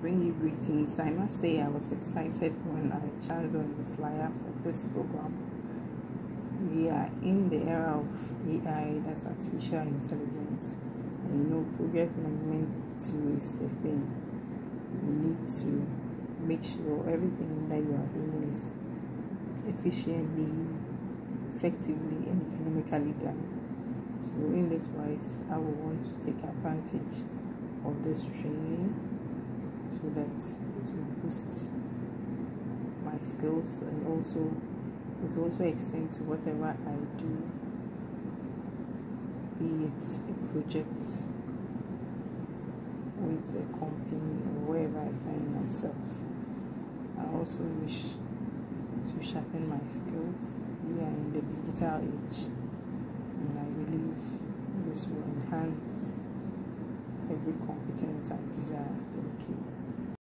bring you greetings. I must say I was excited when I chanced on the flyer for this program. We are in the era of AI, that's artificial intelligence, and project management too is the thing. You need to make sure everything that you are doing is efficiently, effectively, and economically done. So in this wise, I will want to take advantage of this training so that it will boost my skills, and also it will also extend to whatever I do, be it a project with a company or wherever I find myself. I also wish to sharpen my skills. We are in the digital age, and I believe this will enhance every competence I desire.